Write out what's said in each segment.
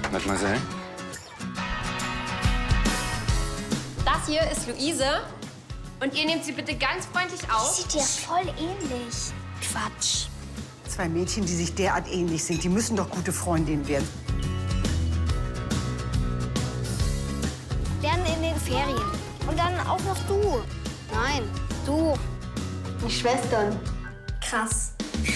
Mademoiselle? Das hier ist Luise. Und ihr nehmt sie bitte ganz freundlich auf. Sieht dir voll ähnlich. Quatsch. Zwei Mädchen, die sich derart ähnlich sind, die müssen doch gute Freundinnen werden. Lernen in den Ferien. Und dann auch noch du. Nein, du. Die Schwestern. Krass.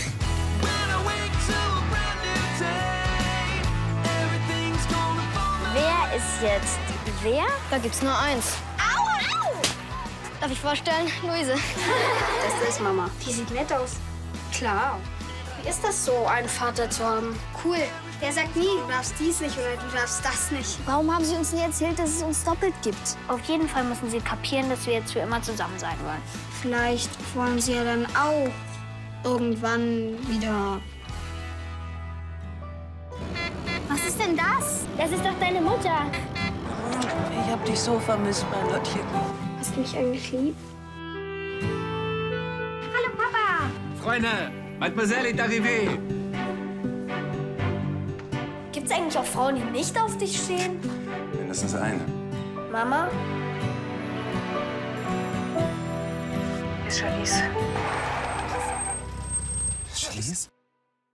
Wer ist jetzt wer? Da gibt's nur eins. Au! Darf ich vorstellen? Luise. Das ist Mama. Die sieht nett aus. Klar. Wie ist das so, einen Vater zu haben? Cool. Der sagt nie, du darfst dies nicht oder du darfst das nicht. Warum haben Sie uns nie erzählt, dass es uns doppelt gibt? Auf jeden Fall müssen Sie kapieren, dass wir jetzt für immer zusammen sein wollen. Vielleicht wollen sie ja dann auch irgendwann wieder. Was ist denn das? Das ist doch deine Mutter. Ich hab dich so vermisst, mein Lottchen. Hast du mich eigentlich lieb? Hallo, Papa. Freunde, Mademoiselle est arrivée. Gibt's eigentlich auch Frauen, die nicht auf dich stehen? Mindestens eine. Mama? Ist Charlize. Charlize?